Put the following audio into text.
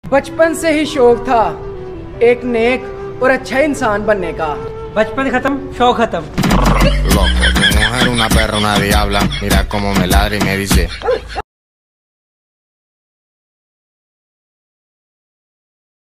बचपन से ही शौक था एक नेक और अच्छा इंसान बनने का। बचपन खत्म, शौक खत्म। Loco, tu mujer una perra, una diabla. Mira cómo me ladra y me dice